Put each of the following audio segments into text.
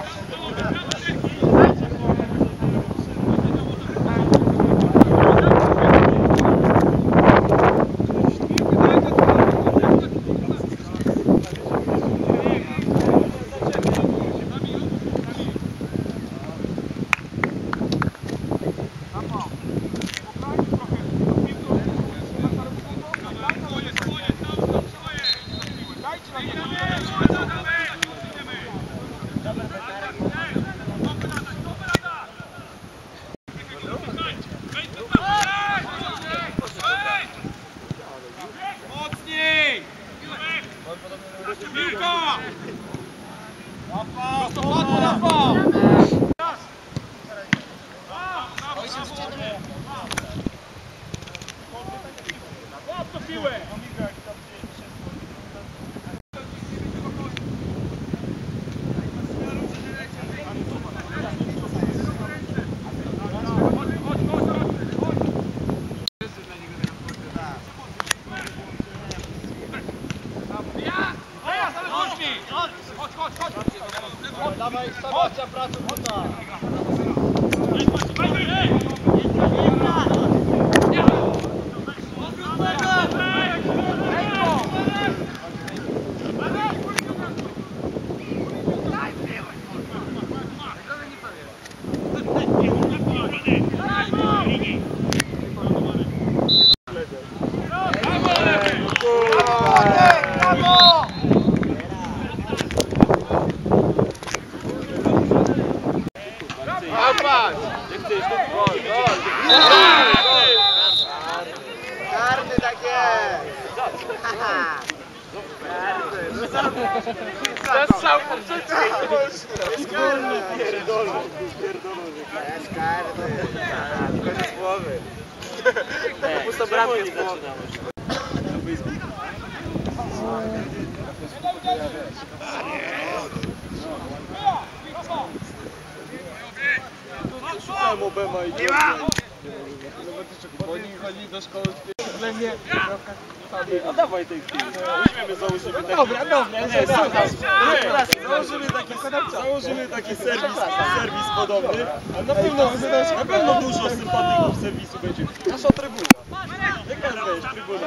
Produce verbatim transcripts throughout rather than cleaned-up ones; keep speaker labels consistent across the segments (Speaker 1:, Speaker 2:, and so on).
Speaker 1: Dawaj, stawacja, praca, buta!
Speaker 2: Karny tak jest!
Speaker 1: Zastrzał po przeciwku!
Speaker 2: Jest karny! Pierdolę! Jest karny! Koniec głowy!
Speaker 1: Pusto bramkę z głowy.
Speaker 2: Szukałem Obema i
Speaker 1: Oni chodzi do szkoły w mnie. No dawaj tej chwili.
Speaker 2: weźmiemy, założymy taki...
Speaker 1: Dobra, dobra.
Speaker 2: Nie, założymy taki, założymy taki serwis, serwis podobny. A na pewno, na pewno dużo sympatyków serwisu będzie. Nasza trybuna. Jaka jest trybuna?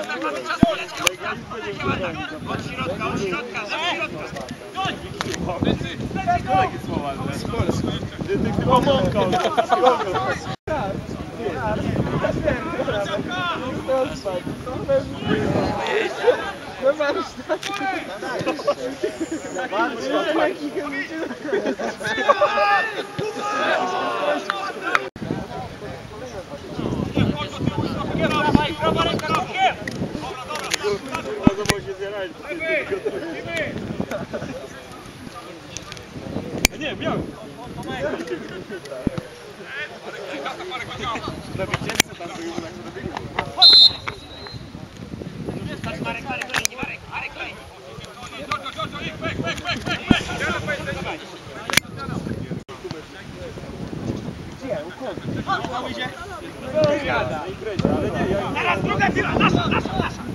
Speaker 3: Od środka, od środka, za środka.
Speaker 2: Jakie słowa? Detektywa Monka.
Speaker 3: Prawa ręka rokiem!
Speaker 2: Nie, miał. Na wycieczce tam były na zrobieniu.
Speaker 3: Marek, Marek, kolejny, Marek, Marek, kolejny. Teraz druga piła, nasza, nasza, nasza.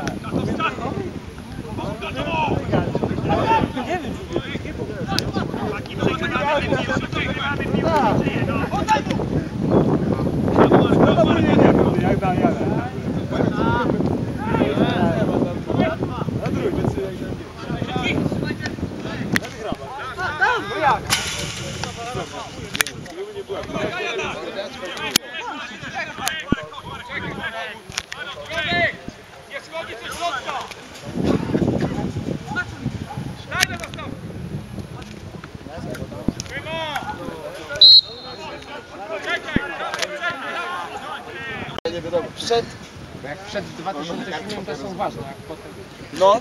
Speaker 2: Nie wiem, jak da, jak da. Na drugi, jak? Nie byłem.
Speaker 3: Nie schodzi ze środka! Daj na zastaw!
Speaker 2: Nie wiadomo. Przed...
Speaker 1: Bo jak przed dwa tysiące siódmym to są ważne, jak potem...
Speaker 2: No.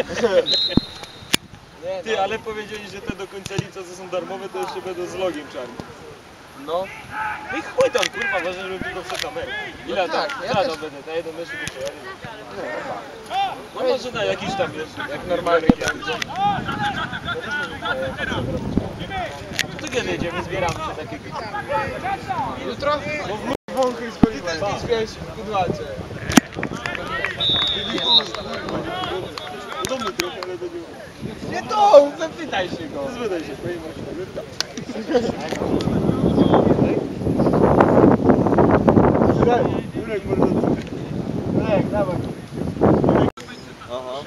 Speaker 2: Ty, ale powiedzieli, że te do końca lica, co są darmowe, to jeszcze będą z logiem czarnym. No. No i chuj tam, kurwa, ważne, żeby tylko w kamerę. Ile
Speaker 1: No
Speaker 2: tam?
Speaker 1: tak, ja
Speaker 2: Ja
Speaker 1: też-
Speaker 2: tam będę, na jedną myszy by przyjechali. No może na jakiś tam, wiesz, jak normalny tam. To kiedy jedziemy, zbieramy się takiego.
Speaker 1: Jutro?
Speaker 2: Bo w wąchy spaliłem.
Speaker 1: Zbieraj się w kudłacie.
Speaker 2: Do domu trochę, ale do domu.
Speaker 1: Nie to! Spytaj się go.
Speaker 2: Spytaj się, twojej maszyny. Jurek, mordo.
Speaker 1: Jurek, dawaj.
Speaker 2: Aha.